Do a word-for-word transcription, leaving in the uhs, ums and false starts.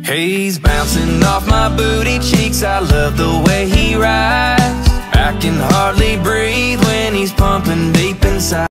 He's bouncing off my booty cheeks, I love the way he rides. I can hardly breathe when he's pumping deep inside.